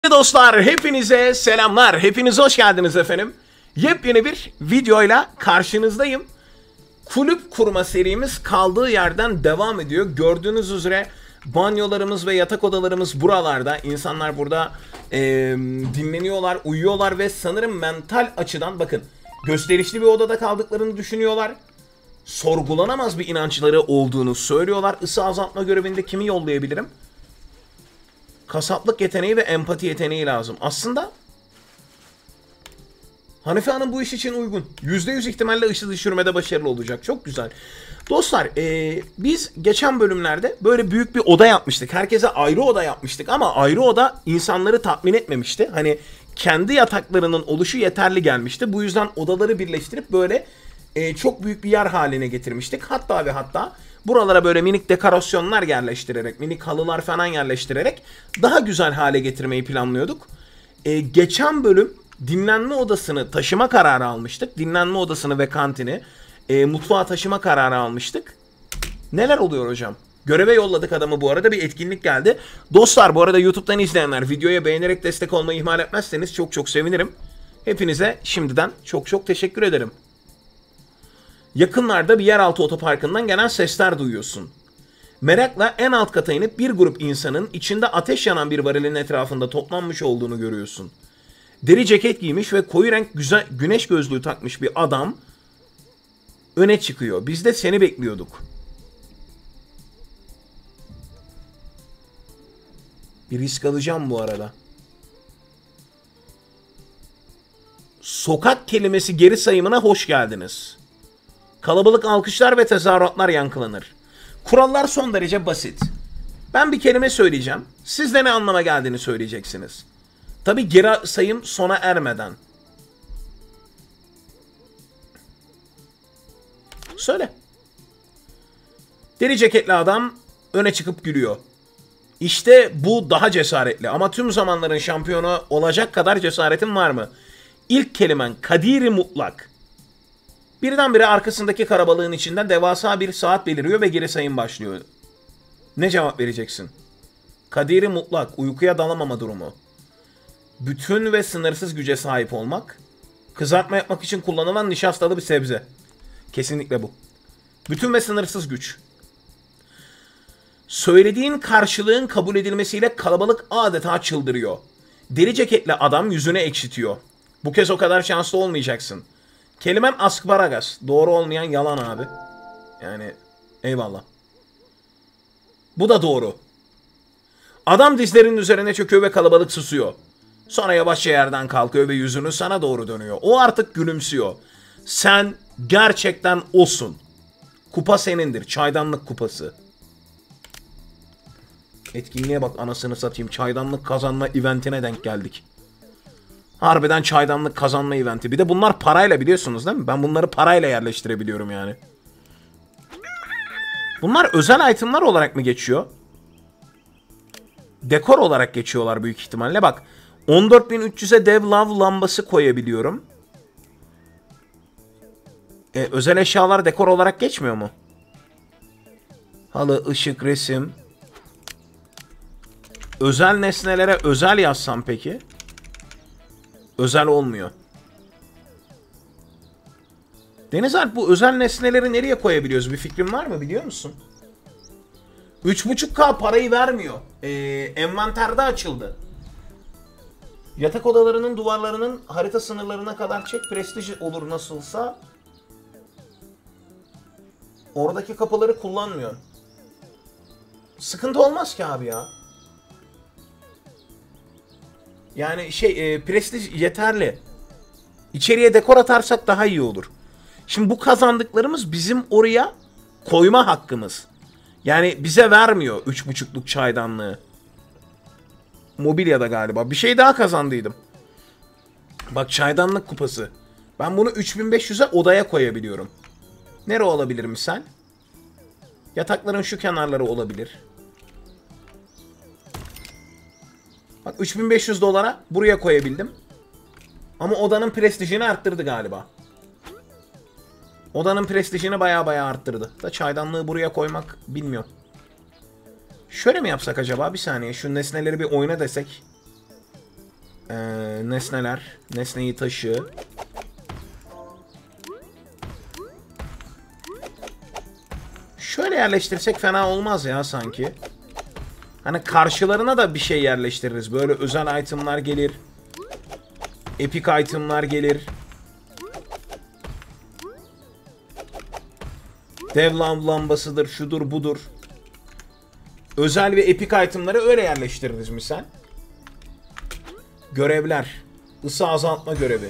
Dostlar hepinize selamlar. Hepiniz hoş geldiniz efendim. Yepyeni bir videoyla karşınızdayım. Kulüp kurma serimiz kaldığı yerden devam ediyor. Gördüğünüz üzere banyolarımız ve yatak odalarımız buralarda. İnsanlar burada dinleniyorlar, uyuyorlar ve sanırım mental açıdan bakın gösterişli bir odada kaldıklarını düşünüyorlar. Sorgulanamaz bir inançları olduğunu söylüyorlar. Isı azaltma görevinde kimi yollayabilirim? Kasaplık yeteneği ve empati yeteneği lazım. Aslında Hanife Hanım bu iş için uygun. %100 ihtimalle ısı düşürmede başarılı olacak. Çok güzel. Dostlar biz geçen bölümlerde böyle büyük bir oda yapmıştık. Herkese ayrı oda yapmıştık ama ayrı oda insanları tatmin etmemişti. Hani kendi yataklarının oluşu yeterli gelmişti. Bu yüzden odaları birleştirip böyle çok büyük bir yer haline getirmiştik. Hatta ve hatta buralara böyle minik dekorasyonlar yerleştirerek, minik halılar falan yerleştirerek daha güzel hale getirmeyi planlıyorduk. Geçen bölüm dinlenme odasını taşıma kararı almıştık. Dinlenme odasını ve kantini mutfağa taşıma kararı almıştık. Neler oluyor hocam? Göreve yolladık adamı bu arada, bir etkinlik geldi. Dostlar bu arada YouTube'dan izleyenler videoya beğenerek destek olmayı ihmal etmezseniz çok çok sevinirim. Hepinize şimdiden çok çok teşekkür ederim. Yakınlarda bir yeraltı otoparkından gelen sesler duyuyorsun. Merakla en alt kata inip bir grup insanın içinde ateş yanan bir varilin etrafında toplanmış olduğunu görüyorsun. Deri ceket giymiş ve koyu renk güneş gözlüğü takmış bir adam öne çıkıyor. Biz de seni bekliyorduk. Bir risk alacağım bu arada. Sokak kelimesi geri sayımına hoş geldiniz. Kalabalık alkışlar ve tezahüratlar yankılanır. Kurallar son derece basit. Ben bir kelime söyleyeceğim. Siz de ne anlama geldiğini söyleyeceksiniz. Tabi geri sayım sona ermeden. Söyle. Deri ceketli adam öne çıkıp gülüyor. İşte bu daha cesaretli ama tüm zamanların şampiyonu olacak kadar cesaretin var mı? İlk kelimen kadiri mutlak. Birdenbire arkasındaki karabalığın içinden devasa bir saat beliriyor ve geri sayım başlıyor. Ne cevap vereceksin? Kadiri mutlak, uykuya dalamama durumu. Bütün ve sınırsız güce sahip olmak. Kızartma yapmak için kullanılan nişastalı bir sebze. Kesinlikle bu. Bütün ve sınırsız güç. Söylediğin karşılığın kabul edilmesiyle kalabalık adeta çıldırıyor. Deri ceketli adam yüzünü ekşitiyor. Bu kez o kadar şanslı olmayacaksın. Kelimem asparagas. Doğru olmayan yalan abi. Yani eyvallah. Bu da doğru. Adam dizlerinin üzerine çöküyor ve kalabalık susuyor. Sonra yavaşça yerden kalkıyor ve yüzünü sana doğru dönüyor. O artık gülümsüyor. Sen gerçekten osun. Kupa senindir. Çaydanlık kupası. Etkinliğe bak anasını satayım. Çaydanlık kazanma eventine denk geldik. Harbiden çaydanlık kazanma eventi. Bir de bunlar parayla, biliyorsunuz değil mi? Ben bunları parayla yerleştirebiliyorum yani. Bunlar özel itemler olarak mı geçiyor? Dekor olarak geçiyorlar büyük ihtimalle. Bak 14.300'e dev lav lambası koyabiliyorum. Özel eşyalar dekor olarak geçmiyor mu? Halı, ışık, resim. Özel nesnelere özel yazsam peki? Özel olmuyor. Deniz Alp, bu özel nesneleri nereye koyabiliyoruz? Bir fikrin var mı, biliyor musun? 3.5K parayı vermiyor. Envanterde açıldı. Yatak odalarının duvarlarının harita sınırlarına kadar çek. Prestij olur nasılsa. Oradaki kapıları kullanmıyor. Sıkıntı olmaz ki abi ya. Yani prestij yeterli. İçeriye dekor atarsak daha iyi olur. Şimdi bu kazandıklarımız bizim oraya koyma hakkımız. Yani bize vermiyor 3.5'luk çaydanlığı. Mobilyada galiba. Bir şey daha kazandıydım. Bak çaydanlık kupası. Ben bunu 3500'e odaya koyabiliyorum. Nere olabilir misal? Yatakların şu kenarları olabilir. Bak 3500 dolara buraya koyabildim. Ama odanın prestijini arttırdı galiba. Odanın prestijini baya arttırdı. Da çaydanlığı buraya koymak bilmiyorum. Şöyle mi yapsak acaba? Bir saniye. Şu nesneleri bir oyna desek. Nesneler. Nesneyi taşı. Şöyle yerleştirsek fena olmaz ya sanki. Hani karşılarına da bir şey yerleştiririz. Böyle özel itemlar gelir. Epic itemlar gelir. Dev lambasıdır, şudur budur. Özel ve epic itemları öyle yerleştiririz misal. Görevler. Isı azaltma görevi.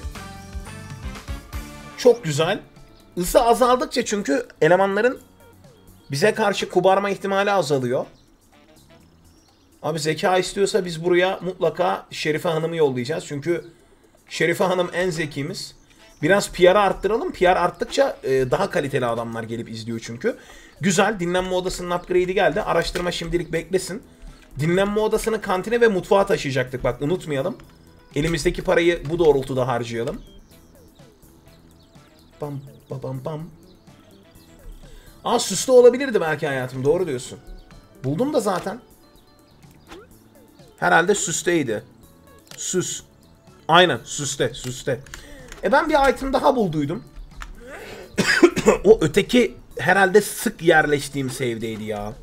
Çok güzel. Isı azaldıkça çünkü elemanların bize karşı kubarma ihtimali azalıyor. Abi zeka istiyorsa biz buraya mutlaka Şerife Hanım'ı yollayacağız. Çünkü Şerife Hanım en zekimiz. Biraz PR'ı arttıralım. PR arttıkça daha kaliteli adamlar gelip izliyor çünkü. Güzel. Dinlenme odasının upgrade'i geldi. Araştırma şimdilik beklesin. Dinlenme odasını kantine ve mutfağa taşıyacaktık. Bak unutmayalım. Elimizdeki parayı bu doğrultuda harcayalım. Bam bam bam. Aa süslü olabilirdi belki hayatım. Doğru diyorsun. Buldum da zaten. Herhalde süsteydi. Süs. Aynen süste süste. Ben bir item daha bulduydum. O öteki herhalde sık yerleştiğim save'deydi ya.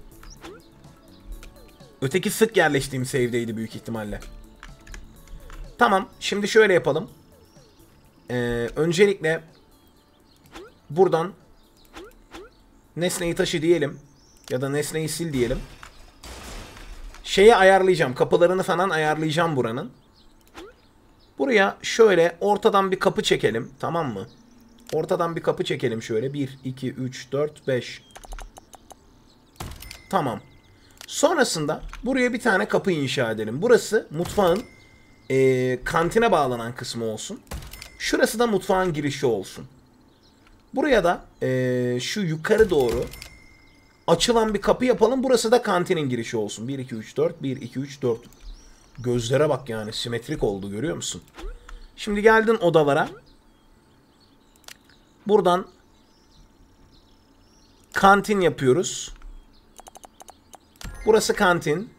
Öteki sık yerleştiğim save'deydi büyük ihtimalle. Tamam şimdi şöyle yapalım. Öncelikle buradan nesneyi taşı diyelim. Ya da nesneyi sil diyelim. Şeyi ayarlayacağım. Kapılarını falan ayarlayacağım buranın. Buraya şöyle ortadan bir kapı çekelim. Tamam mı? Ortadan bir kapı çekelim şöyle. 1, 2, 3, 4, 5. Tamam. Sonrasında buraya bir tane kapı inşa edelim. Burası mutfağın kantine bağlanan kısmı olsun. Şurası da mutfağın girişi olsun. Buraya da şu yukarı doğru açılan bir kapı yapalım. Burası da kantinin girişi olsun. 1, 2, 3, 4. 1, 2, 3, 4. Gözlere bak yani. Simetrik oldu görüyor musun? Şimdi geldin odalara. Buradan kantin yapıyoruz. Burası kantin.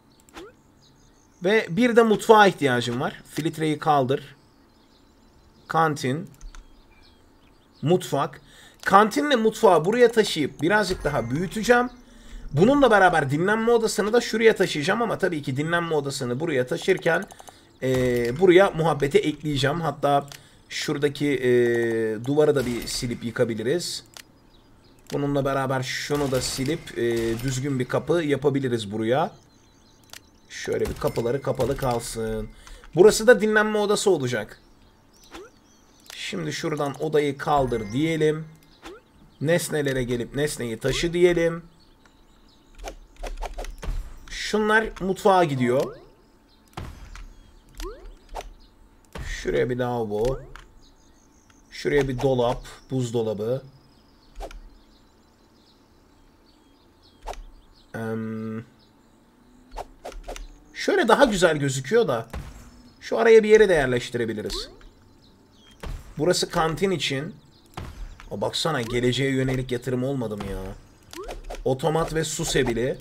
Ve bir de mutfağa ihtiyacım var. Filtreyi kaldır. Kantin. Mutfak. Kantinle mutfağı buraya taşıyıp birazcık daha büyüteceğim. Bununla beraber dinlenme odasını da şuraya taşıyacağım ama tabii ki dinlenme odasını buraya taşırken buraya muhabbeti ekleyeceğim. Hatta şuradaki duvarı da bir silip yıkabiliriz. Bununla beraber şunu da silip düzgün bir kapı yapabiliriz buraya. Şöyle bir kapıları kapalı kalsın. Burası da dinlenme odası olacak. Şimdi şuradan odayı kaldır diyelim. Nesnelere gelip nesneyi taşı diyelim. Şunlar mutfağa gidiyor. Şuraya bir lavabo. Şuraya bir dolap, buzdolabı. Şöyle daha güzel gözüküyor da. Şu araya bir yere de yerleştirebiliriz. Burası kantin için. O baksana geleceğe yönelik yatırım olmadı mı ya? Otomat ve su sebili.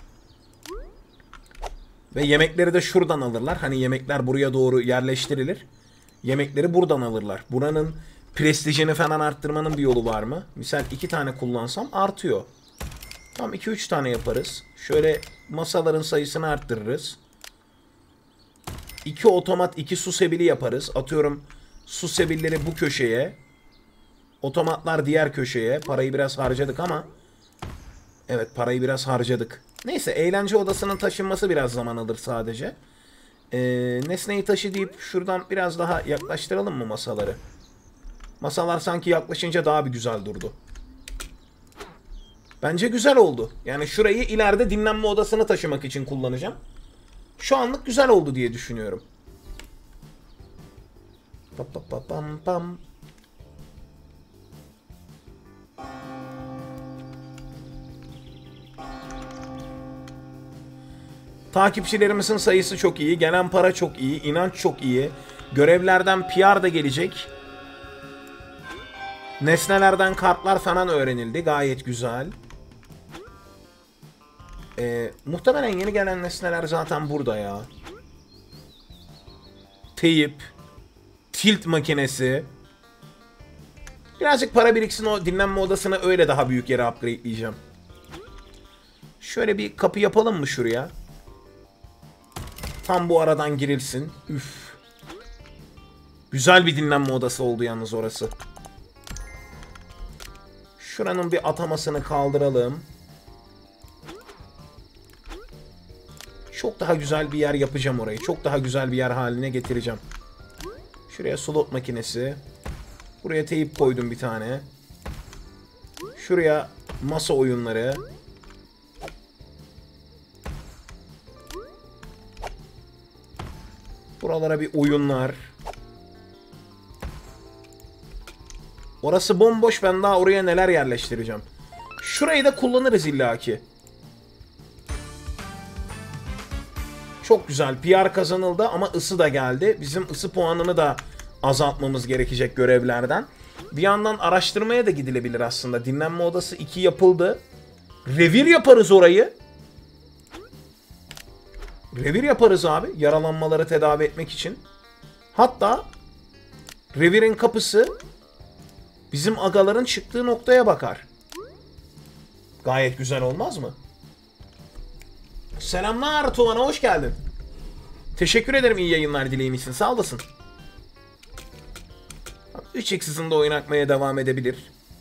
Ve yemekleri de şuradan alırlar. Hani yemekler buraya doğru yerleştirilir. Yemekleri buradan alırlar. Buranın prestijini falan arttırmanın bir yolu var mı? Misal 2 tane kullansam artıyor. Tamam 2-3 tane yaparız. Şöyle masaların sayısını arttırırız. 2 otomat 2 su sebili yaparız. Atıyorum su sebilleri bu köşeye. Otomatlar diğer köşeye. Parayı biraz harcadık ama. Evet parayı biraz harcadık. Neyse eğlence odasının taşınması biraz zaman alır sadece. Nesneyi taşı deyip şuradan biraz daha yaklaştıralım mı masaları? Masalar sanki yaklaşınca daha bir güzel durdu. Bence güzel oldu. Yani şurayı ileride dinlenme odasını taşımak için kullanacağım. Şu anlık güzel oldu diye düşünüyorum. Pam pam pam pam. Takipçilerimizin sayısı çok iyi. Gelen para çok iyi. İnanç çok iyi. Görevlerden PR da gelecek. Nesnelerden kartlar falan öğrenildi. Gayet güzel. Muhtemelen yeni gelen nesneler zaten burada ya. teyip, tilt makinesi. Birazcık para biriksin, o dinlenme odasına öyle daha büyük yere upgradeleyeceğim. Şöyle bir kapı yapalım mı şuraya? Tam bu aradan girilsin. Üf. Güzel bir dinlenme odası oldu yalnız orası. Şuranın bir atamasını kaldıralım. Çok daha güzel bir yer yapacağım orayı. Çok daha güzel bir yer haline getireceğim. Şuraya slot makinesi. Buraya teyip koydum bir tane. Şuraya masa oyunları. Buralara bir oyunlar. Orası bomboş, ben daha oraya neler yerleştireceğim. Şurayı da kullanırız illaki. Çok güzel. PR kazanıldı ama ısı da geldi. Bizim ısı puanını da azaltmamız gerekecek görevlerden. Bir yandan araştırmaya da gidilebilir aslında. Dinlenme odası 2 yapıldı. Revir yaparız orayı. Revir yaparız abi. Yaralanmaları tedavi etmek için. Hatta revirin kapısı bizim agaların çıktığı noktaya bakar. Gayet güzel olmaz mı? Selamlar Tuvan'a, hoş geldin. Teşekkür ederim, iyi yayınlar dileğim, sağ olasın. 3x hızında oyun akmaya devam edebilir.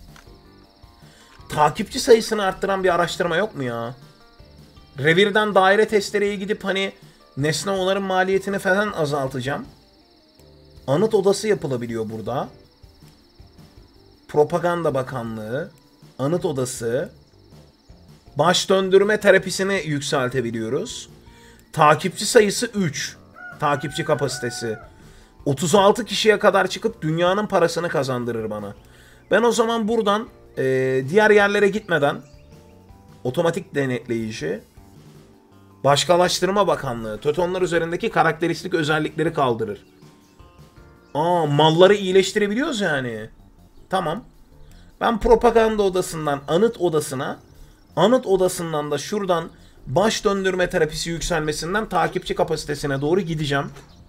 Takipçi sayısını arttıran bir araştırma yok mu ya? Revirden daire testereye gidip hani nesne onarım maliyetini falan azaltacağım. Anıt odası yapılabiliyor burada. Propaganda Bakanlığı, Anıt Odası, baş döndürme terapisini yükseltebiliyoruz. Takipçi sayısı 3. Takipçi kapasitesi. 36 kişiye kadar çıkıp dünyanın parasını kazandırır bana. Ben o zaman buradan diğer yerlere gitmeden otomatik denetleyici, Başkalaştırma Bakanlığı, Tötonlar üzerindeki karakteristik özellikleri kaldırır. Malları iyileştirebiliyoruz yani. Tamam. Ben propaganda odasından anıt odasına, anıt odasından da şuradan baş döndürme terapisi yükselmesinden takipçi kapasitesine doğru gideceğim.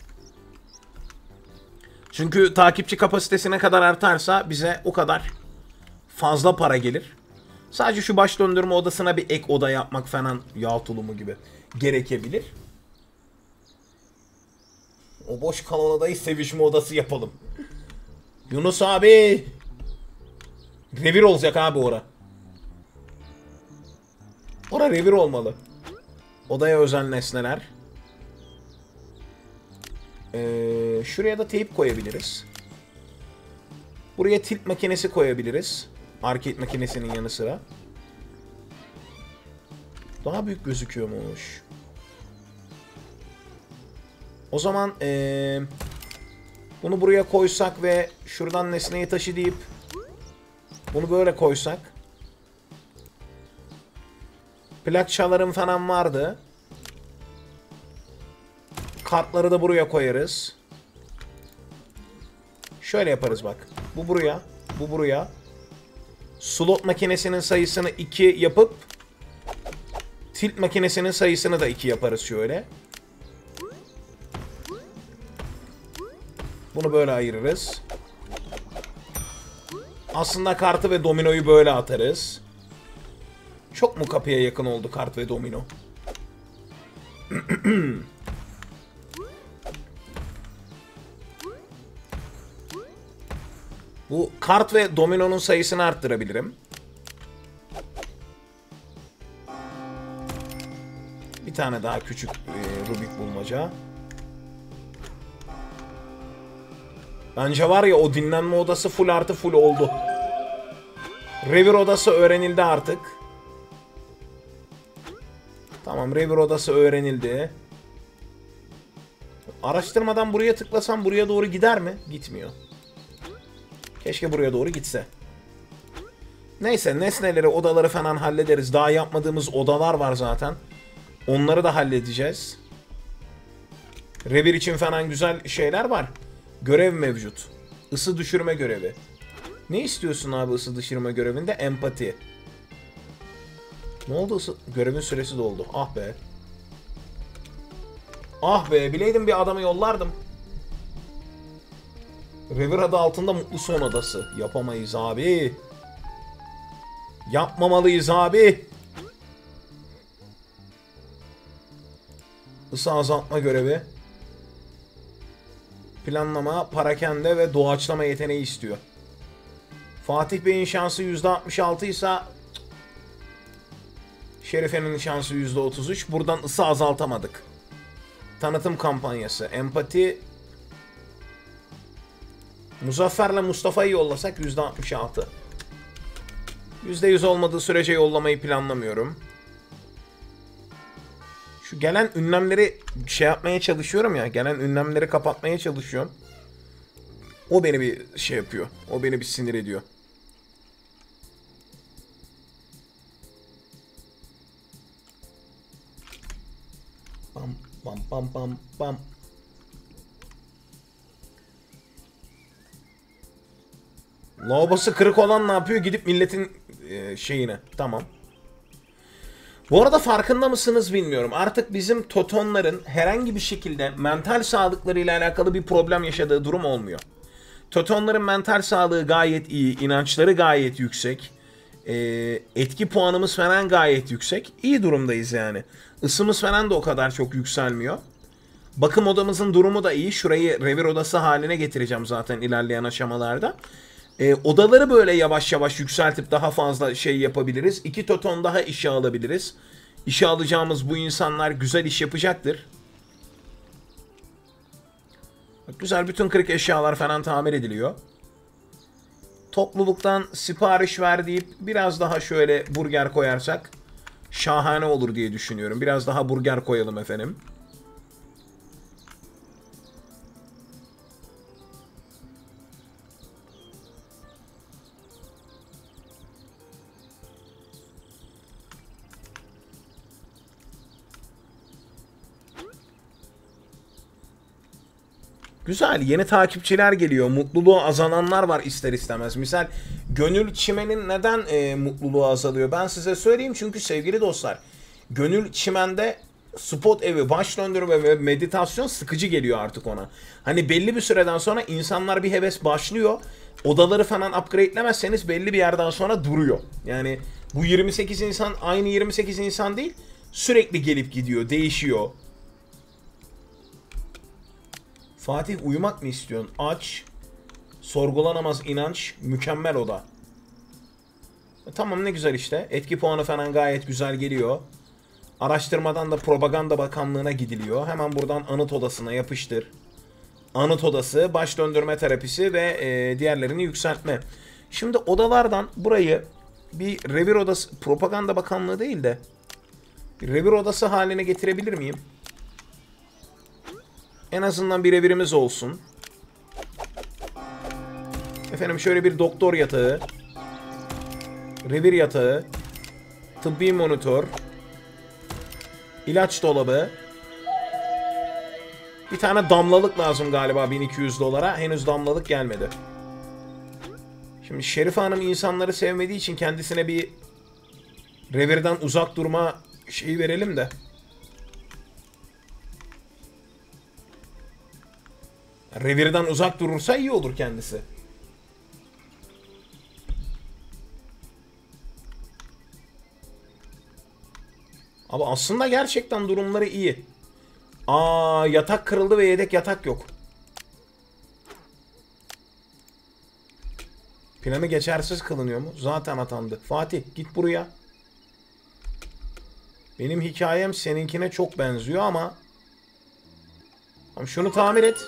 Çünkü takipçi kapasitesine kadar artarsa bize o kadar fazla para gelir. Sadece şu baş döndürme odasına bir ek oda yapmak falan, yağ tulumu gibi gerekebilir. O boş kalan odayı sevişme odası yapalım. Yunus abi. Revir olacak abi ora. Ora revir olmalı. Odaya özel nesneler. Şuraya da teyip koyabiliriz. Buraya tilt makinesi koyabiliriz. Arcade makinesinin yanı sıra. Daha büyük gözüküyormuş. O zaman bunu buraya koysak ve şuradan nesneyi taşı deyip bunu böyle koysak. Plakçalarım falan vardı. Kartları da buraya koyarız. Şöyle yaparız bak. Bu buraya, bu buraya. Slot makinesinin sayısını 2 yapıp tilt makinesinin sayısını da 2 yaparız şöyle. Bunu böyle ayırırız. Aslında kartı ve dominoyu böyle atarız. Çok mu kapıya yakın oldu kart ve domino? Bu kart ve dominonun sayısını arttırabilirim. Bir tane daha küçük Rubik bulmaca. Bence var ya, o dinlenme odası full artı full oldu. Revir odası öğrenildi artık. Tamam, revir odası öğrenildi. Araştırmadan buraya tıklasam buraya doğru gider mi? Gitmiyor. Keşke buraya doğru gitse. Neyse, nesneleri, odaları falan hallederiz. Daha yapmadığımız odalar var zaten. Onları da halledeceğiz. Revir için falan güzel şeyler var. Görev mevcut. Isı düşürme görevi. Ne istiyorsun abi ısı düşürme görevinde? Empati. Ne oldu? Görevin süresi doldu. Ah be. Ah be, bileydim bir adamı yollardım. Revir adı altında mutlu son odası. Yapamayız abi. Yapmamalıyız abi. Isı azaltma görevi. Planlama, parakende ve doğaçlama yeteneği istiyor. Fatih Bey'in şansı %66 ise Şerife'nin şansı %33. Buradan ısı azaltamadık. Tanıtım kampanyası. Empati. Muzaffer'le Mustafa'yı yollasak %66. %100 olmadığı sürece yollamayı planlamıyorum. Şu gelen ünlemleri şey yapmaya çalışıyorum ya. Gelen ünlemleri kapatmaya çalışıyorum. O beni bir şey yapıyor. O beni bir sinir ediyor. Bam bam bam bam bam. Lavabosu kırık olan ne yapıyor? Gidip milletin şeyine. Tamam. Bu arada farkında mısınız bilmiyorum. Artık bizim Totonların herhangi bir şekilde mental sağlıklarıyla alakalı bir problem yaşadığı durum olmuyor. Totonların mental sağlığı gayet iyi. İnançları gayet yüksek. Etki puanımız falan gayet yüksek. İyi durumdayız yani. Isımız falan da o kadar çok yükselmiyor. Bakım odamızın durumu da iyi. Şurayı revir odası haline getireceğim zaten ilerleyen aşamalarda. Odaları böyle yavaş yavaş yükseltip daha fazla şey yapabiliriz. 2 toton daha işe alabiliriz. İşe alacağımız bu insanlar güzel iş yapacaktır. Bak, güzel bütün kırık eşyalar falan tamir ediliyor. Topluluktan sipariş ver deyip biraz daha şöyle burger koyarsak şahane olur diye düşünüyorum. Biraz daha burger koyalım efendim. Güzel. Yeni takipçiler geliyor. Mutluluğu azalanlar var ister istemez. Misal Gönül Çimen'in neden mutluluğu azalıyor? Ben size söyleyeyim çünkü sevgili dostlar. Gönül Çimen'de spot evi, baş döndürme ve meditasyon sıkıcı geliyor artık ona. Hani belli bir süreden sonra insanlar bir heves başlıyor. Odaları falan upgrade'lemezseniz belli bir yerden sonra duruyor. Yani bu 28 insan aynı 28 insan değil. Sürekli gelip gidiyor, değişiyor. Fatih uyumak mı istiyorsun? Aç. Sorgulanamaz inanç. Mükemmel oda. Tamam ne güzel işte. Etki puanı falan gayet güzel geliyor. Araştırmadan da Propaganda Bakanlığı'na gidiliyor. Hemen buradan anıt odasına yapıştır. Anıt odası, baş döndürme terapisi ve diğerlerini yükseltme. Şimdi odalardan burayı bir revir odası, Propaganda Bakanlığı değil de bir revir odası haline getirebilir miyim? En azından bir revirimiz olsun. Efendim şöyle bir doktor yatağı. Revir yatağı. Tıbbi monitör. İlaç dolabı. Bir tane damlalık lazım galiba 1200 dolara. Henüz damlalık gelmedi. Şimdi Şerife Hanım insanları sevmediği için kendisine bir revirden uzak durma şeyi verelim de. Revirden uzak durursa iyi olur kendisi. Ama aslında gerçekten durumları iyi. Aa, yatak kırıldı ve yedek yatak yok. Planı geçersiz kılınıyor mu? Zaten atandı. Fatih git buraya. Benim hikayem seninkine çok benziyor ama. Tamam, şunu tamir et.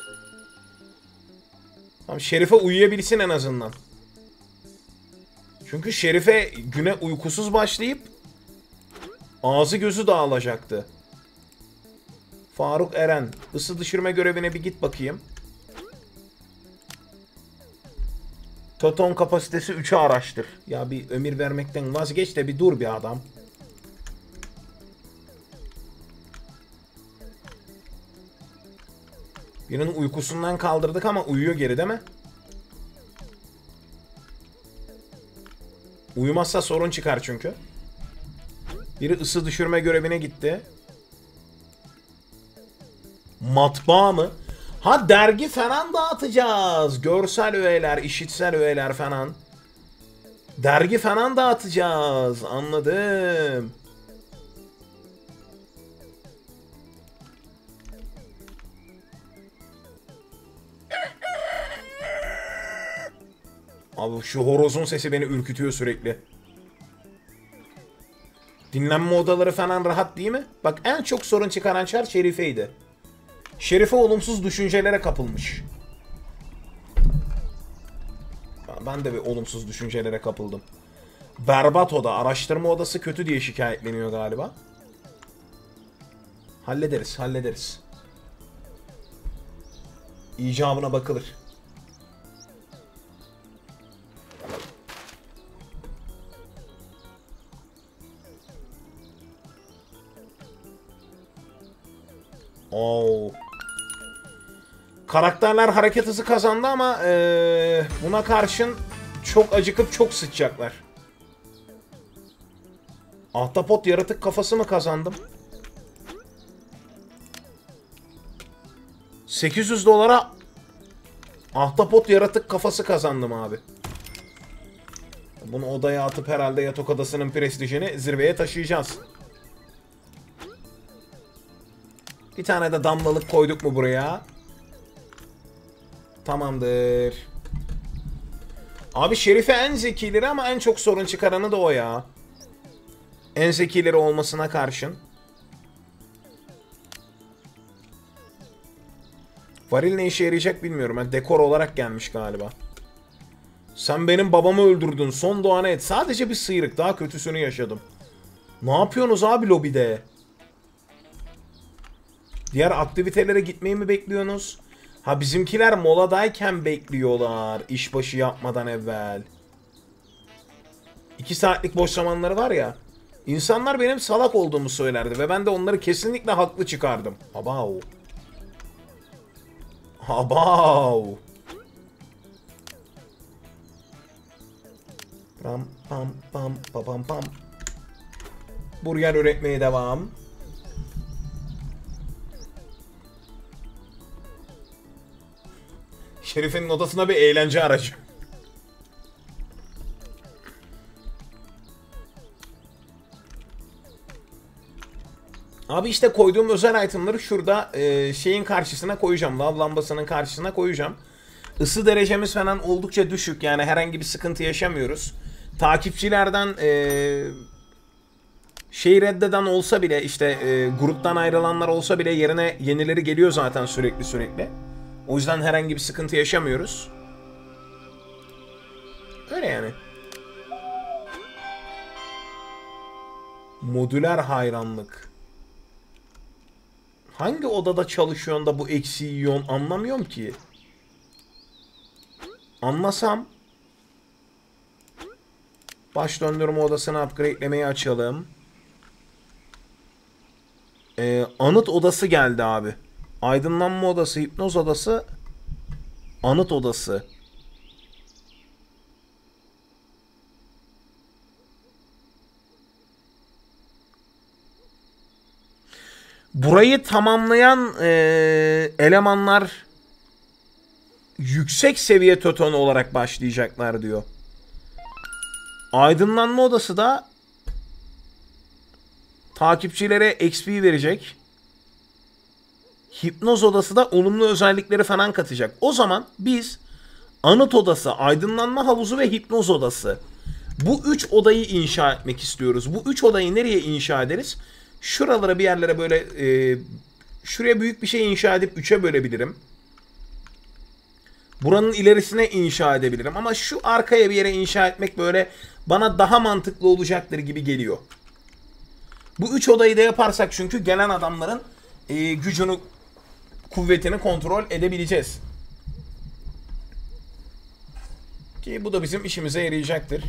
Tamam, Şerife uyuyabilsin en azından. Çünkü Şerife güne uykusuz başlayıp ağzı gözü dağılacaktı. Faruk Eren, ısı düşürme görevine bir git bakayım. Toton kapasitesi 3'e araştır. Ya bir emir vermekten vazgeç de bir dur bir adam. Birinin uykusundan kaldırdık ama uyuyor geri değil mi? Uyumazsa sorun çıkar çünkü. Biri ısı düşürme görevine gitti. Matbaa mı? Ha, dergi falan dağıtacağız. Görsel öğeler, işitsel öğeler falan. Dergi falan dağıtacağız. Anladım. Abi şu horozun sesi beni ürkütüyor sürekli. Dinlenme odaları falan rahat değil mi? Bak, en çok sorun çıkaran çar Şerife'ydi. Şerife olumsuz düşüncelere kapılmış. Ben de bir olumsuz düşüncelere kapıldım. Berbat oda, araştırma odası kötü diye şikayetleniyor galiba. Hallederiz, hallederiz. İcabına bakılır. Oo. Karakterler hareket hızı kazandı ama buna karşın çok acıkıp çok sıçacaklar. Ahtapot yaratık kafası mı kazandım? 800 dolara ahtapot yaratık kafası kazandım abi. Bunu odaya atıp herhalde yatak odasının prestijini zirveye taşıyacağız. Bir tane de damlalık koyduk mu buraya? Tamamdır. Abi Şerife en zekileri ama en çok sorun çıkaranı da o ya. En zekileri olmasına karşın. Varil ne işe yarayacak bilmiyorum. Yani dekor olarak gelmiş galiba. Sen benim babamı öldürdün. Son doğanı et. Sadece bir sıyrık. Daha kötüsünü yaşadım. Ne yapıyorsunuz abi lobide? Diğer aktivitelere gitmeyi mi bekliyorsunuz? Ha, bizimkiler moladayken bekliyorlar. İşbaşı yapmadan evvel. 2 saatlik boş zamanları var ya. İnsanlar benim salak olduğumu söylerdi. Ve ben de onları kesinlikle haklı çıkardım. Abav. Abav. Pam pam pam pam pam pam. Burger üretmeye devam. Şerife'nin odasına bir eğlence aracı. Abi işte koyduğum özel itemları şurada şeyin karşısına koyacağım. Lav lambasının karşısına koyacağım. Isı derecemiz falan oldukça düşük. Yani herhangi bir sıkıntı yaşamıyoruz. Takipçilerden şeyi reddeden olsa bile, işte gruptan ayrılanlar olsa bile yerine yenileri geliyor zaten sürekli. O yüzden herhangi bir sıkıntı yaşamıyoruz. Öyle yani. Modüler hayranlık. Hangi odada çalışıyorsun da bu eksiği yiyorsun anlamıyorum ki. Anlasam. Baş döndürme odasını upgrade'lemeyi açalım. Anıt odası geldi abi. Aydınlanma odası, hipnoz odası, anıt odası. Burayı tamamlayan elemanlar yüksek seviye toton olarak başlayacaklar diyor. Aydınlanma odası da takipçilere XP verecek. Hipnoz odası da olumlu özellikleri falan katacak. O zaman biz anıt odası, aydınlanma havuzu ve hipnoz odası, bu 3 odayı inşa etmek istiyoruz. Bu 3 odayı nereye inşa ederiz? Şuralara bir yerlere böyle şuraya büyük bir şey inşa edip 3'e bölebilirim. Buranın ilerisine inşa edebilirim. Ama şu arkaya bir yere inşa etmek böyle bana daha mantıklı olacaktır gibi geliyor. Bu 3 odayı da yaparsak çünkü gelen adamların gücünü, kuvvetini kontrol edebileceğiz. Ki bu da bizim işimize yarayacaktır.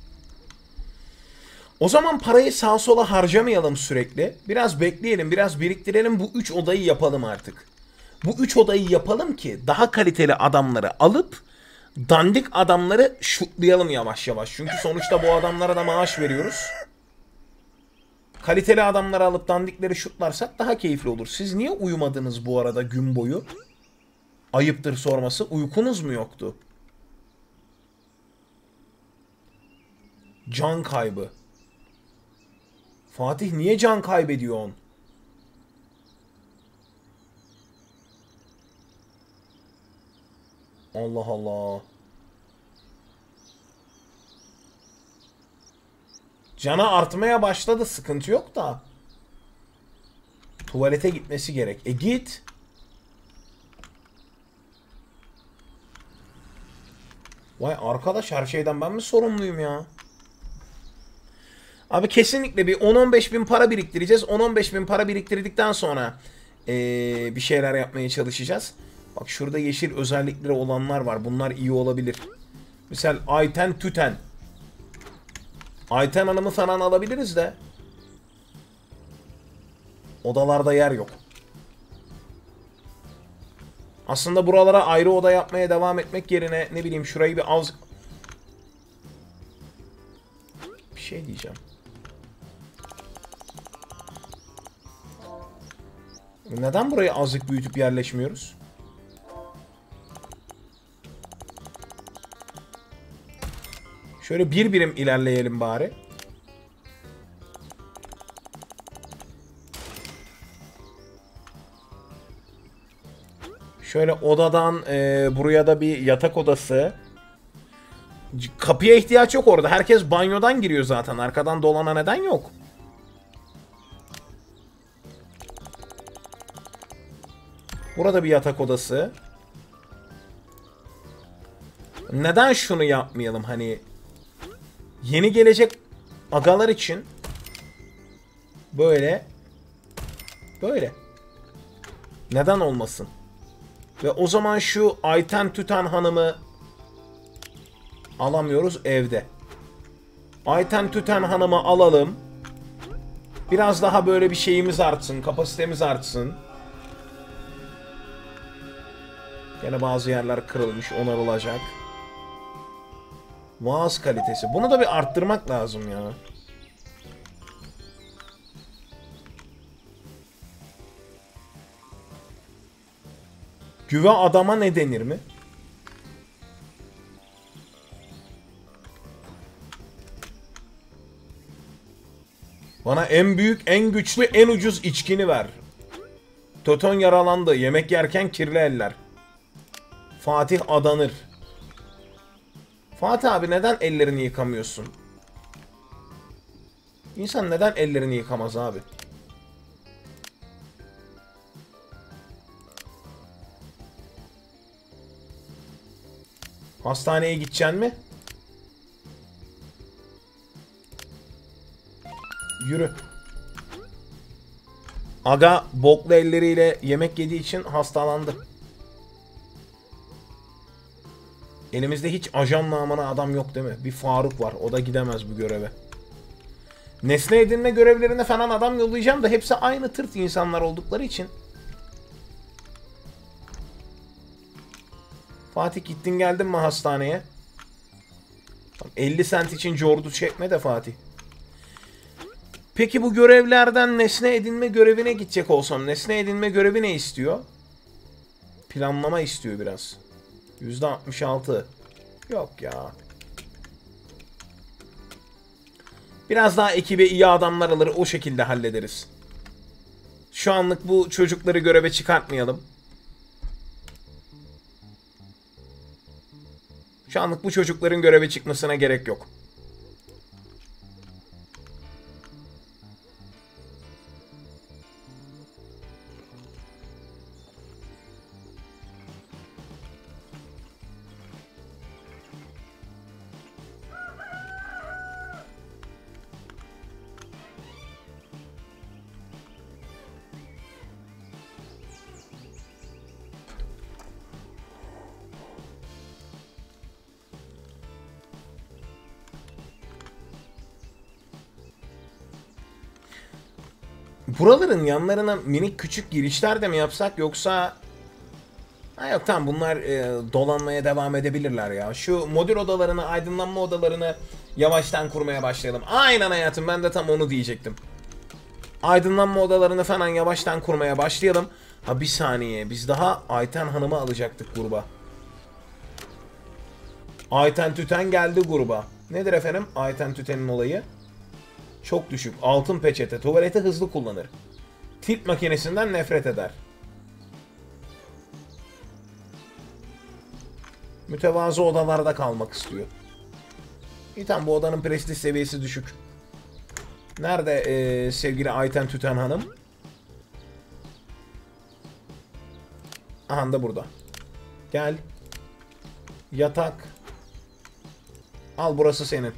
O zaman parayı sağa sola harcamayalım sürekli. Biraz bekleyelim, biraz biriktirelim. Bu 3 odayı yapalım artık. Bu 3 odayı yapalım ki daha kaliteli adamları alıp dandik adamları şutlayalım yavaş yavaş. Çünkü sonuçta bu adamlara da maaş veriyoruz. Kaliteli adamları alıp dandikleri şutlarsak daha keyifli olur. Siz niye uyumadınız bu arada gün boyu? Ayıptır sorması. Uykunuz mu yoktu? Can kaybı. Fatih niye can kaybediyorsun? Allah Allah. Canı artmaya başladı. Sıkıntı yok da. Tuvalete gitmesi gerek. Git. Vay arkadaş, her şeyden ben mi sorumluyum ya? Abi kesinlikle bir 10-15 bin para biriktireceğiz. 10-15 bin para biriktirdikten sonra bir şeyler yapmaya çalışacağız. Bak şurada yeşil özellikleri olanlar var. Bunlar iyi olabilir. Misal Ayten Tüten. Ayten Hanım'ı falan alabiliriz de. Odalarda yer yok. Aslında buralara ayrı oda yapmaya devam etmek yerine ne bileyim şurayı bir az... Bir şey diyeceğim. Neden burayı azıcık büyütüp yerleşmiyoruz? Şöyle bir birim ilerleyelim bari. Şöyle odadan buraya da bir yatak odası. Kapıya ihtiyaç yok orada. Herkes banyodan giriyor zaten. Arkadan dolana neden yok. Burada bir yatak odası. Neden şunu yapmayalım hani yeni gelecek agalar için böyle neden olmasın? Ve o zaman şu Ayten Tüten Hanım'ı alamıyoruz evde. Ayten Tüten Hanım'ı alalım. Biraz daha böyle bir şeyimiz artsın, kapasitemiz artsın. Gene bazı yerler kırılmış, onarılacak. Vaaz kalitesi. Bunu da bir arttırmak lazım ya. Güve adama ne denir mi? Bana en büyük, en güçlü, en ucuz içkini ver. Töton yaralandı. Yemek yerken kirli eller. Fatih adanır. Fatih abi neden ellerini yıkamıyorsun? İnsan neden ellerini yıkamaz abi? Hastaneye gideceksin mi? Yürü. Aga boklu elleriyle yemek yediği için hastalandı. Elimizde hiç ajan namına adam yok değil mi? Bir Faruk var. O da gidemez bu göreve. Nesne edinme görevlerine falan adam yollayacağım da hepsi aynı tırt insanlar oldukları için. Fatih gittin geldin mi hastaneye? 50 sent için cordu çekme de Fatih. Peki bu görevlerden nesne edinme görevine gidecek olsam nesne edinme görevi ne istiyor? Planlama istiyor biraz. %66. Yok ya. Biraz daha ekibe iyi adamlar alır o şekilde hallederiz. Şu anlık bu çocukları göreve çıkartmayalım. Şu anlık bu çocukların göreve çıkmasına gerek yok. Buraların yanlarına minik küçük girişler de mi yapsak yoksa... Ha yok tamam bunlar dolanmaya devam edebilirler ya. Şu modül odalarını, aydınlanma odalarını yavaştan kurmaya başlayalım. Aynen hayatım ben de tam onu diyecektim. Aydınlanma odalarını falan yavaştan kurmaya başlayalım. Ha bir saniye. Biz daha Ayten Hanım'ı alacaktık gruba. Ayten Tüten geldi gruba. Nedir efendim Ayten Tüten'in olayı? Çok düşük. Altın peçete. Tuvaleti hızlı kullanır. Tilt makinesinden nefret eder. Mütevazı odalarda kalmak istiyor. İyi tamam, bu odanın prestij seviyesi düşük. Nerede sevgili Ayten Tüten Hanım? Aha da burada. Gel. Yatak. Al, burası senin.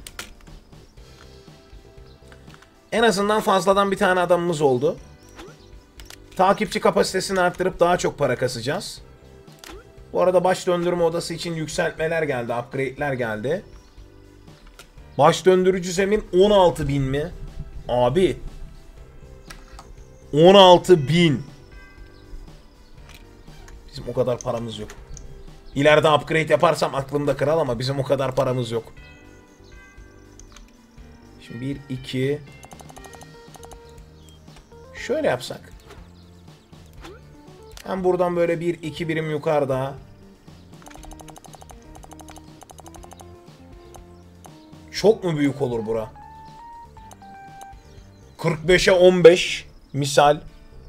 En azından fazladan bir tane adamımız oldu. Takipçi kapasitesini arttırıp daha çok para kasacağız. Bu arada baş döndürme odası için yükseltmeler geldi. Upgrade'ler geldi. Baş döndürücü zemin 16.000 mi? Abi. 16.000. Bizim o kadar paramız yok. İleride upgrade yaparsam aklımda kral ama bizim o kadar paramız yok. Şimdi 1, 2. Şöyle yapsak. Hem buradan böyle 1, 2 birim yukarıda. Çok mu büyük olur bura? 45'e 15 misal.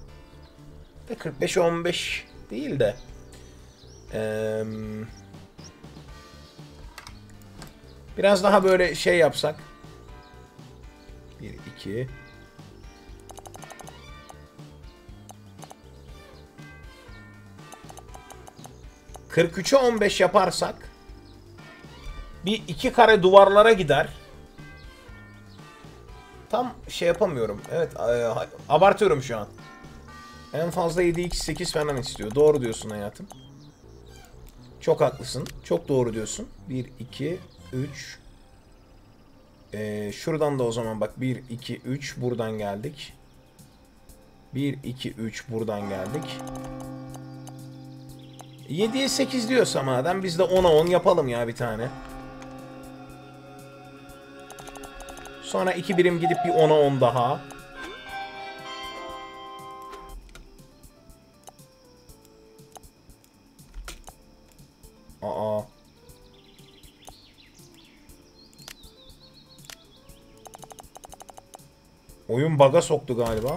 45'e 15 değil de. Biraz daha böyle şey yapsak. 1, 2. ...43'e 15 yaparsak... ...bir 2 kare duvarlara gider. Tam şey yapamıyorum. Evet, abartıyorum şu an. En fazla 7x8 falan istiyor. Doğru diyorsun hayatım. Çok haklısın. Çok doğru diyorsun. 1, 2, 3. Şuradan da o zaman bak. 1, 2, 3. Buradan geldik. 1, 2, 3. Buradan geldik. 7'ye 8 diyorsa madem biz de 10'a 10 yapalım ya bir tane. Sonra 2 birim gidip bir 10'a 10 daha. Aa. Oyun bug'a soktu galiba.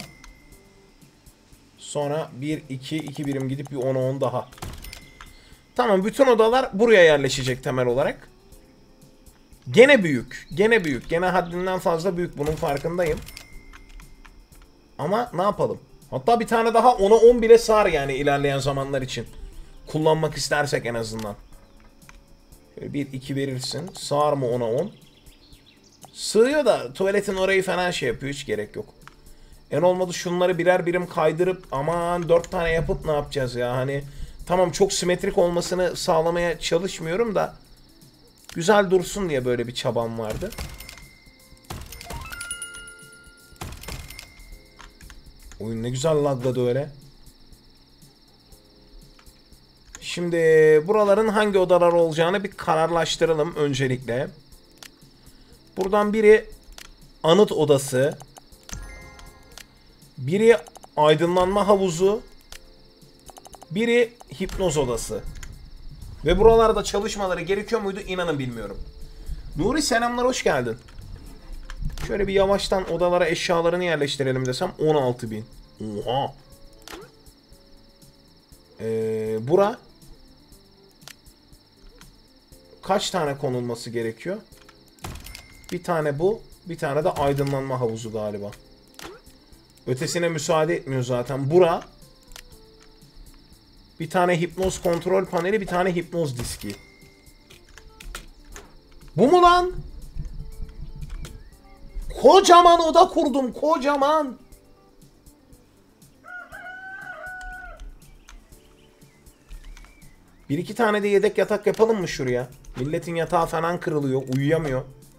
Sonra 1, 2, 2 birim gidip bir 10'a 10 daha. Tamam, bütün odalar buraya yerleşecek temel olarak. Gene büyük. Gene büyük. Gene haddinden fazla büyük. Bunun farkındayım. Ama ne yapalım? Hatta bir tane daha 10'a 10 bile sığar yani ilerleyen zamanlar için. Kullanmak istersek en azından. Şöyle 1, 2 verirsin. Sığar mı 10'a 10? Sığıyor da tuvaletin orayı falan şey yapıyor. Hiç gerek yok. En olmadı şunları birer birim kaydırıp aman 4 tane yapıp ne yapacağız ya? Hani tamam, çok simetrik olmasını sağlamaya çalışmıyorum da güzel dursun diye böyle bir çabam vardı. Oyun ne güzel lagladı öyle. Şimdi buraların hangi odalar olacağını bir kararlaştıralım öncelikle. Buradan biri anıt odası. Biri aydınlanma havuzu. Biri hipnoz odası. Ve buralarda çalışmaları gerekiyor muydu? İnanın bilmiyorum. Nuri selamlar, hoş geldin. Şöyle bir yavaştan odalara eşyalarını yerleştirelim desem 16.000. Oha. Bura kaç tane konulması gerekiyor? Bir tane bu. Bir tane de aydınlanma havuzu galiba. Ötesine müsaade etmiyor zaten. Bura. Bir tane hipnoz kontrol paneli. Bir tane hipnoz diski. Bu mu lan? Kocaman oda kurdum. Kocaman. Bir iki tane de yedek yatak yapalım mı şuraya? Milletin yatağı falan kırılıyor. Uyuyamıyor.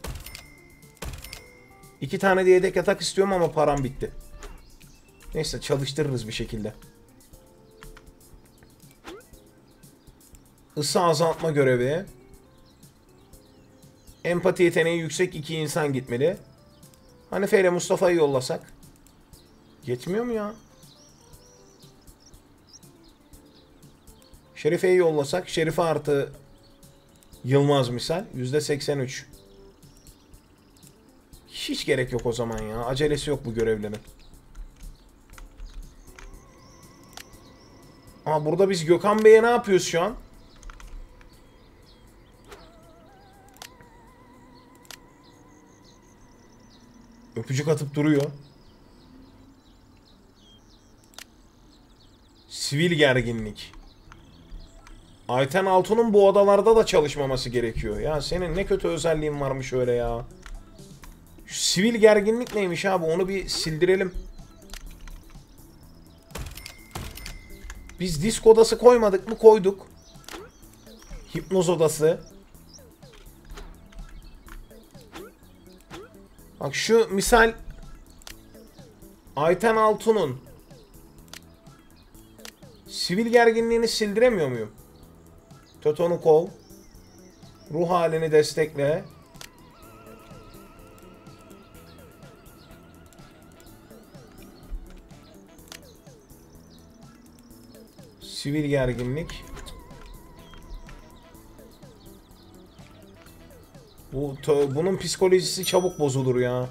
2 tane de yedek yatak istiyorum ama param bitti. Neyse, çalıştırırız bir şekilde. Isı azaltma görevi. Empati yeteneği yüksek 2 insan gitmeli. Hanife ile Mustafa'yı yollasak. Yetmiyor mu ya? Şerife'yi yollasak. Şerife artı Yılmaz misal. %83. Hiç gerek yok o zaman ya. Acelesi yok bu görevlerin. Aa, burada biz Gökhan Bey'e ne yapıyoruz şu an? Öpücük atıp duruyor. Sivil gerginlik. Ayten Altun'un bu odalarda da çalışmaması gerekiyor. Ya senin ne kötü özelliğin varmış öyle ya. Şu sivil gerginlik neymiş abi? Onu bir sildirelim. Biz disk odası koymadık mı? Koyduk. Hipnoz odası. Bak şu misal Ayten Altun'un sivil gerginliğini sildiremiyor muyum? Töton'u kov. Ruh halini destekle. Sivil gerginlik. Bunun psikolojisi çabuk bozulur ya.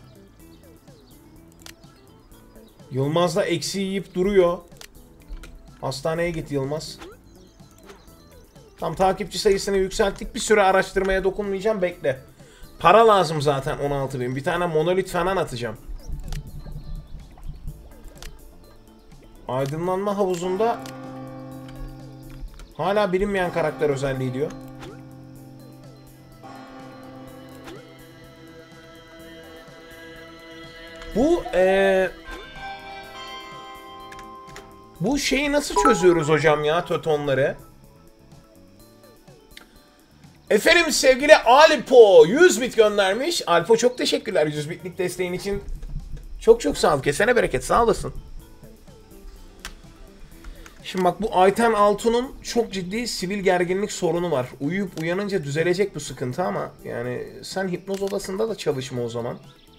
Yılmaz da eksi yiyip duruyor. Hastaneye git Yılmaz. Tam takipçi sayısını yükselttik. Bir süre araştırmaya dokunmayacağım. Bekle. Para lazım zaten 16.000. Bir tane monolit falan atacağım. Aydınlanma havuzunda hala bilinmeyen karakter özelliği diyor. Bu şeyi nasıl çözüyoruz hocam ya, tötonları? Efendim sevgili Alpo 100 bit göndermiş. Alpo çok teşekkürler 100 bitlik desteğin için. Çok çok sağ ol. Kesene bereket, sağ olasın. Şimdi bak, bu Ayten Altun'un çok ciddi sivil gerginlik sorunu var. Uyuyup uyanınca düzelecek bu sıkıntı ama yani sen hipnoz odasında da çalışma o zaman.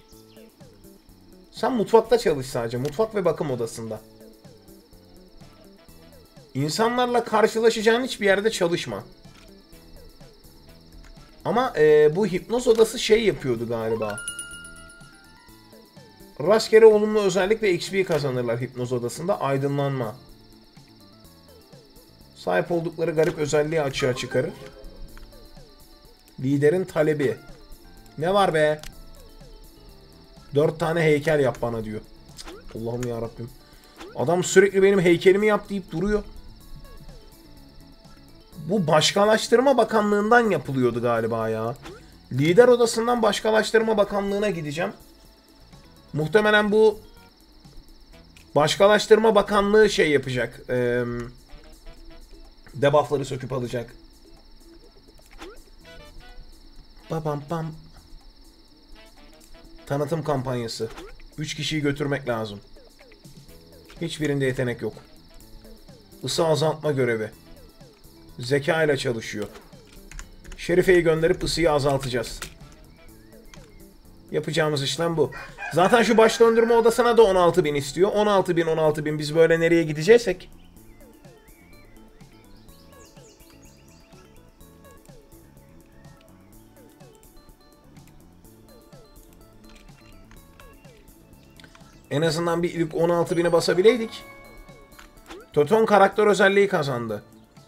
Sen mutfakta çalış sadece. Mutfak ve bakım odasında. İnsanlarla karşılaşacağın hiçbir yerde çalışma. Ama bu hipnoz odası şey yapıyordu galiba. Rastgele olumlu özellik ve XP kazanırlar hipnoz odasında. Aydınlanma. Sahip oldukları garip özelliği açığa çıkarır. Liderin talebi. Ne var be? 4 tane heykel yap bana diyor. Allah'ım ya Rabbim. Adam sürekli benim heykelimi yap deyip duruyor. Bu Başkalaştırma Bakanlığı'ndan yapılıyordu galiba ya. Lider odasından Başkalaştırma Bakanlığı'na gideceğim. Muhtemelen bu Başkalaştırma Bakanlığı şey yapacak. Debuffları söküp alacak. Babam pam. Tanıtım kampanyası. 3 kişiyi götürmek lazım. Hiçbirinde yetenek yok. Isı azaltma görevi. Zeka ile çalışıyor. Şerife'yi gönderip ısıyı azaltacağız. Yapacağımız işlem bu. Zaten şu baş döndürme odasına da 16.000 istiyor. 16.000 biz böyle nereye gideceksek. En azından bir ilk 16.000'e basabileydik. Töton karakter özelliği kazandı.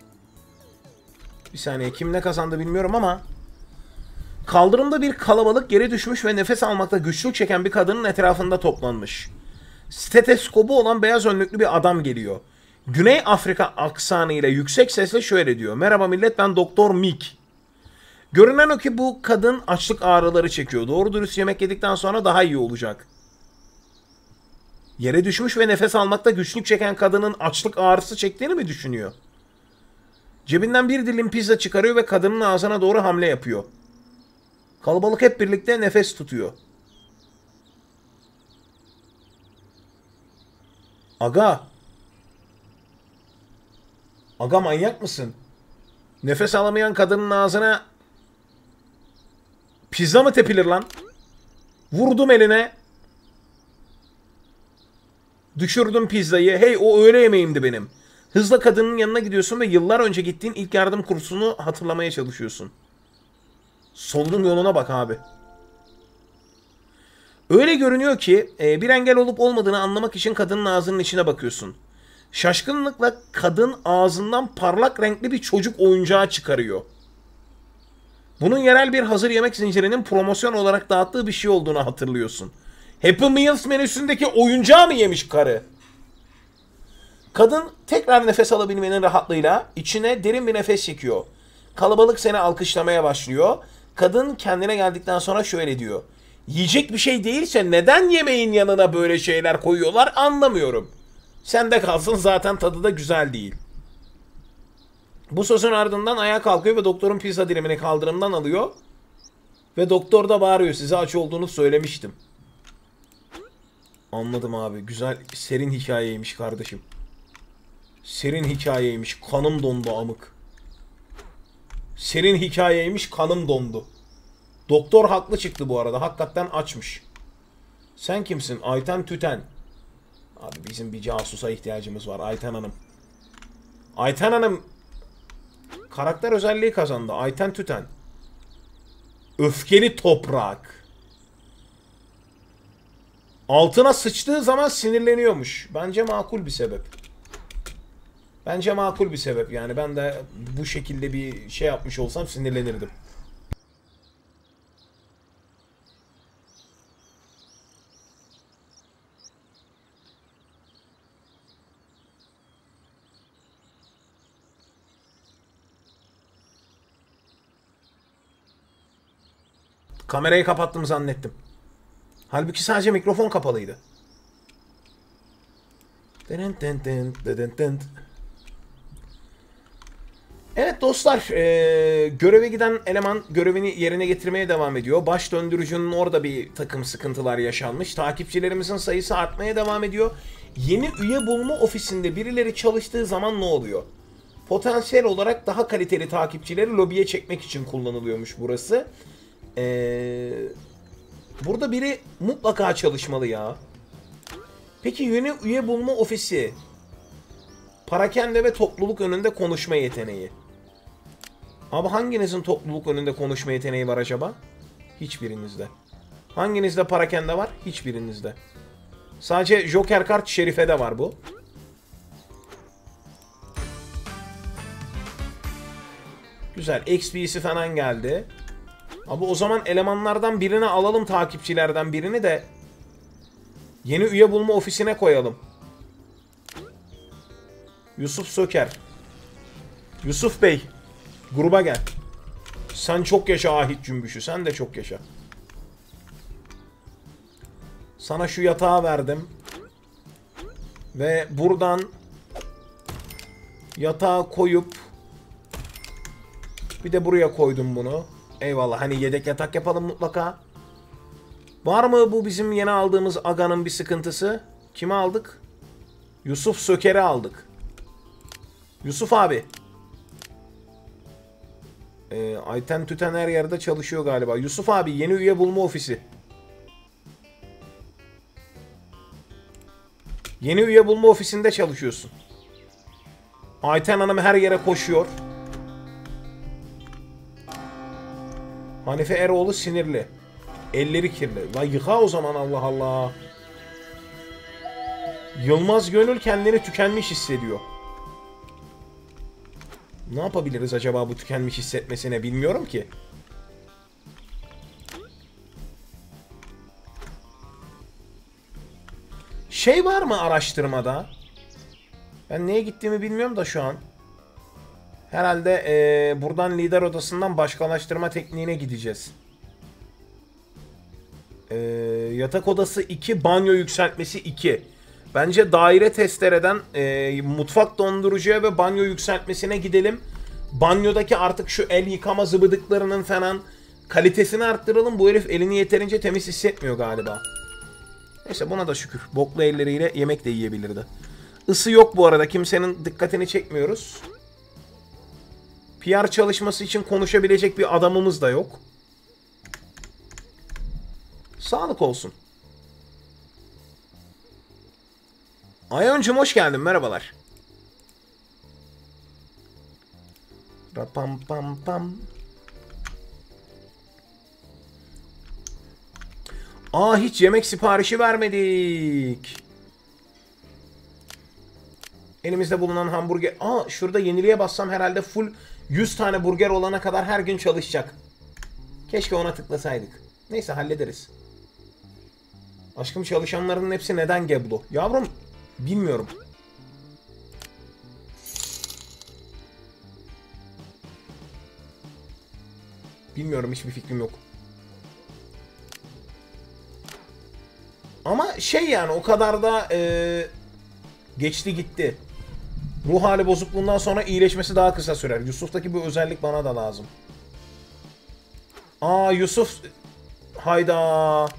Bir saniye, kim ne kazandı bilmiyorum ama kaldırımda bir kalabalık yere düşmüş ve nefes almakta güçlük çeken bir kadının etrafında toplanmış. Stetoskopu olan beyaz önlüklü bir adam geliyor. Güney Afrika aksanı ile yüksek sesle şöyle diyor. Merhaba millet, ben Doktor Mick. Görünen o ki bu kadın açlık ağrıları çekiyor. Doğru dürüst yemek yedikten sonra daha iyi olacak. Yere düşmüş ve nefes almakta güçlük çeken kadının açlık ağrısı çektiğini mi düşünüyor? Cebinden bir dilim pizza çıkarıyor ve kadının ağzına doğru hamle yapıyor. Kalabalık hep birlikte nefes tutuyor. Aga. Aga, manyak mısın? Nefes alamayan kadının ağzına pizza mı tepilir lan? Vurdum eline. Düşürdüm pizzayı. Hey, o öğle yemeğimdi benim. Hızla kadının yanına gidiyorsun ve yıllar önce gittiğin ilk yardım kursunu hatırlamaya çalışıyorsun. Solunum yoluna bak abi. Öyle görünüyor ki bir engel olup olmadığını anlamak için kadının ağzının içine bakıyorsun. Şaşkınlıkla kadın ağzından parlak renkli bir çocuk oyuncağı çıkarıyor. Bunun yerel bir hazır yemek zincirinin promosyon olarak dağıttığı bir şey olduğunu hatırlıyorsun. Happy Meals menüsündeki oyuncağı mı yemiş karı? Kadın tekrar nefes alabilmenin rahatlığıyla içine derin bir nefes çekiyor. Kalabalık seni alkışlamaya başlıyor. Kadın kendine geldikten sonra şöyle diyor. Yiyecek bir şey değilse neden yemeğin yanına böyle şeyler koyuyorlar anlamıyorum. Sende kalsın, zaten tadı da güzel değil. Bu sözün ardından ayağa kalkıyor ve doktorun pizza dilimini kaldırımdan alıyor. Ve doktor da bağırıyor, size aç olduğunu söylemiştim. Anladım abi, güzel serin hikayeymiş kardeşim. Serin hikayeymiş, kanım dondu amık. Serin hikayeymiş, kanım dondu. Doktor haklı çıktı bu arada, hakikaten açmış. Sen kimsin? Ayten Tüten. Abi bizim bir casusa ihtiyacımız var Ayten Hanım. Ayten Hanım karakter özelliği kazandı. Ayten Tüten. Öfkeli toprak. Altına sıçtığı zaman sinirleniyormuş. Bence makul bir sebep. Bence makul bir sebep. Yani ben de bu şekilde bir şey yapmış olsam sinirlenirdim. Kamerayı kapattım zannettim. Halbuki sadece mikrofon kapalıydı. Evet dostlar, göreve giden eleman görevini yerine getirmeye devam ediyor. Baş döndürücünün orada bir takım sıkıntılar yaşanmış. Takipçilerimizin sayısı artmaya devam ediyor. Yeni üye bulma ofisinde birileri çalıştığı zaman ne oluyor? Potansiyel olarak daha kaliteli takipçileri lobiye çekmek için kullanılıyormuş burası. Burada biri mutlaka çalışmalı ya. Peki yeni üye bulma ofisi. Parakende ve topluluk önünde konuşma yeteneği. Abi hanginizin topluluk önünde konuşma yeteneği var acaba? Hiçbirinizde. Hanginizde parakende var? Hiçbirinizde. Sadece Joker kart Şerife'de var bu. Güzel. XP'si falan geldi. Abi o zaman elemanlardan birini alalım, takipçilerden birini de yeni üye bulma ofisine koyalım. Yusuf Söker. Yusuf Bey, gruba gel. Sen çok yaşa Ahit Cümbüşü, sen de çok yaşa. Sana şu yatağı verdim. Ve buradan yatağı koyup bir de buraya koydum bunu. Eyvallah, hani yedek yatak yapalım mutlaka. Var mı bu bizim yeni aldığımız Aga'nın bir sıkıntısı? Kimi aldık? Yusuf Söker'i aldık. Yusuf abi. Ayten Tüten her yerde çalışıyor galiba. Yusuf abi, yeni üye bulma ofisi. Yeni üye bulma ofisinde çalışıyorsun. Ayten Hanım her yere koşuyor. Hanife Eroğlu sinirli. Elleri kirli. La yıka o zaman, Allah Allah. Yılmaz Gönül kendini tükenmiş hissediyor. Ne yapabiliriz acaba bu tükenmiş hissetmesine, bilmiyorum ki. Şey var mı araştırmada? Ben neye gittiğimi bilmiyorum da şu an. Herhalde buradan lider odasından başkalaştırma tekniğine gideceğiz. Yatak odası 2, banyo yükseltmesi 2. Bence daire testereden mutfak dondurucuya ve banyo yükseltmesine gidelim. Banyodaki artık şu el yıkama zıbıdıklarının falan kalitesini arttıralım. Bu herif elini yeterince temiz hissetmiyor galiba. Neyse, buna da şükür. Boklu elleriyle yemek de yiyebilirdi. Isı yok bu arada. Kimsenin dikkatini çekmiyoruz. PR çalışması için konuşabilecek bir adamımız da yok. Sağlık olsun. Ayon'cum hoş geldin. Merhabalar. Pam pam pam. Aa, hiç yemek siparişi vermedik. Elimizde bulunan hamburger. Aa, şurada yeniliğe bassam herhalde full 100 tane burger olana kadar her gün çalışacak. Keşke ona tıklasaydık. Neyse, hallederiz. Aşkım, çalışanların hepsi neden Geblo? Yavrum, bilmiyorum. Bilmiyorum, hiçbir fikrim yok. Ama yani o kadar da geçti gitti. Ruh hali bozukluğundan sonra iyileşmesi daha kısa sürer. Yusuf'taki bu özellik bana da lazım. Aa, Yusuf. Hayda.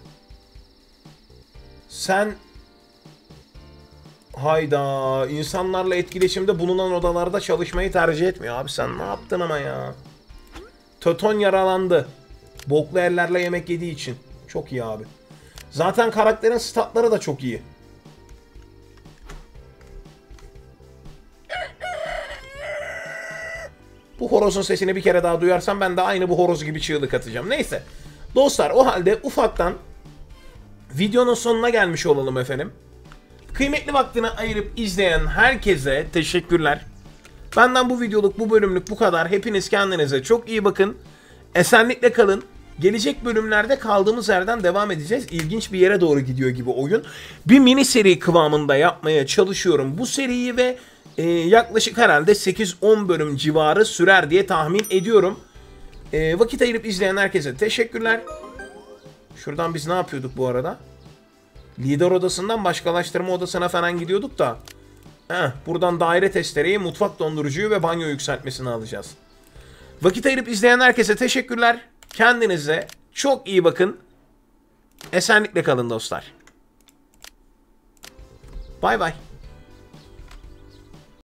Sen. Hayda. İnsanlarla etkileşimde bulunan odalarda çalışmayı tercih etmiyor. Abi sen ne yaptın ama ya. Töton yaralandı. Boklu ellerle yemek yediği için. Çok iyi abi. Zaten karakterin statları da çok iyi. Bu horozun sesini bir kere daha duyarsam ben de aynı bu horoz gibi çığlık atacağım. Neyse. Dostlar, o halde ufaktan videonun sonuna gelmiş olalım efendim. Kıymetli vaktini ayırıp izleyen herkese teşekkürler. Benden bu videoluk, bu bölümlük bu kadar. Hepiniz kendinize çok iyi bakın. Esenlikle kalın. Gelecek bölümlerde kaldığımız yerden devam edeceğiz. İlginç bir yere doğru gidiyor gibi oyun. Bir mini seri kıvamında yapmaya çalışıyorum bu seriyi ve yaklaşık herhalde 8-10 bölüm civarı sürer diye tahmin ediyorum. Vakit ayırıp izleyen herkese teşekkürler. Şuradan biz ne yapıyorduk bu arada? Lider odasından başkalaştırma odasına falan gidiyorduk da. Buradan daire testereyi, mutfak dondurucuyu ve banyo yükseltmesini alacağız. Vakit ayırıp izleyen herkese teşekkürler. Kendinize çok iyi bakın. Esenlikle kalın dostlar. Bay bay.